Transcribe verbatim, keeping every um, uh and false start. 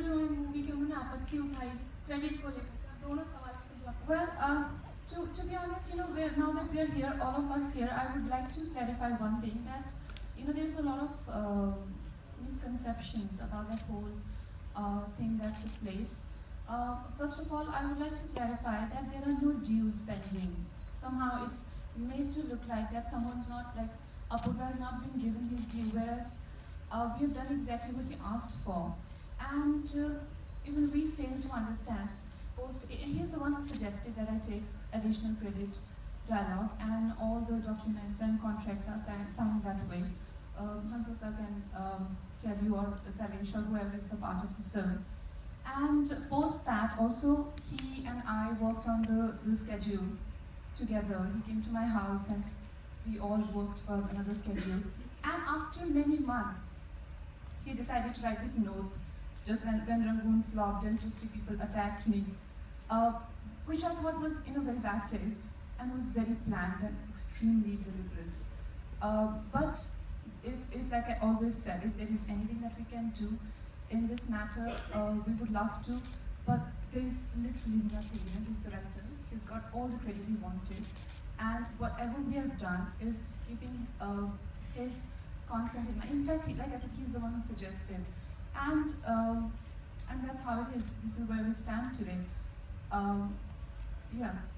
जो है मूवी के उन्होंने आपत्ति उठाई क्रेडिट को लेकर, दोनों सवाल पे जवाब। Well, uh, to, to be honest, you know, we're, now that we're here, all of us here, I would like to clarify one thing, that, you know, there's a lot of uh, misconceptions about that whole uh, thing that took place. Uh, first of all, I would like to clarify that there are no dues pending. Somehow it's made to look like that someone's not, like, Apurva has not been given his due, whereas uh, we have done exactly what he asked for. And uh, even we fail to understand. Post, he's the one who suggested that I take additional credit dialogue, and all the documents and contracts are signed, signed that way. Um, Hansa sir can um, tell you, or Salish, or whoever is the part of the film. And post that, also, he and I worked on the, the schedule together. He came to my house and we all worked for another schedule. And after many months, he decided to write this note, just when, when Rangoon flopped and two, three people attacked me, uh, which I thought was in a very bad taste and was very planned and extremely deliberate. Uh, but if, if, like I always said, if there is anything that we can do in this matter, uh, we would love to, but there is literally nothing. You know, he's the writer, he's got all the credit he wanted, and whatever we have done is keeping uh, his consent in mind. In fact, he, like I said, he's the one who suggested, and um, and that's how it is. This is where we stand today. Um, yeah.